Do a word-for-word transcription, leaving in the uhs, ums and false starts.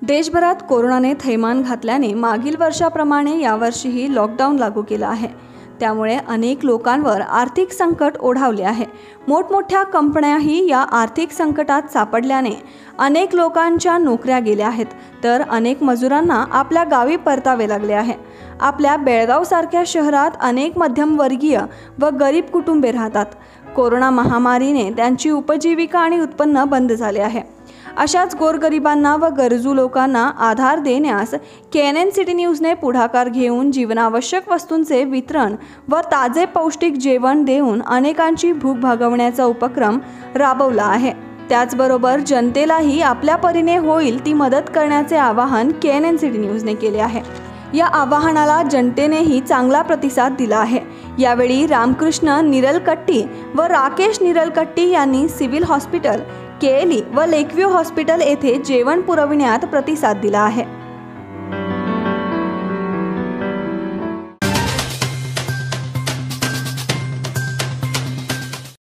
देशभरात कोरोनाने थैमान घातल्याने मागील वर्षाप्रमाणे यावर्षीही लॉकडाऊन लागू केला आहे। त्यामुळे अनेक लोकांवर आर्थिक संकट ओढावले आहे। मोठमोठ्या कंपन्याही या आर्थिक संकटात सापडल्याने अनेक लोकांच्या नोकऱ्या गेल्या आहेत, तर अनेक मजुरांना आपल्या गावी परतावे लागले आहे। आपल्या बेळगावसारख्या शहरात अनेक मध्यमवर्गीय व गरीब कुटुंबे राहतात। कोरोना महामारीने त्यांची उपजीविका आणि उत्पन्न बंद झाले आहे। अशाच गोरगरिबांना व गरजू लोकांना आधार देण्यास के एन एन सिटी न्यूजने पुढाकार घेऊन जीवनावश्यक वस्तूंचे वितरण व ताजे पौष्टिक जेवण देऊन अनेकांची भूक भागवण्याचा उपक्रम राबवला आहे। त्याचबरोबर जनतेलाही आपल्या परीने होईल ती मदत करण्याचे आवाहन के एन एन सिटी न्यूजने केले आहे। या आवाहनाला जनतेनेही चांगला प्रतिसाद दिला आहे। यावेळी रामकृष्ण निरलकट्टी व राकेश निरलकट्टी यांनी सिव्हिल हॉस्पिटल, केएलई व लेकव्ह्यू हॉस्पिटल येथे जेवण पुरविण्यात प्रतिसाद दिला आहे।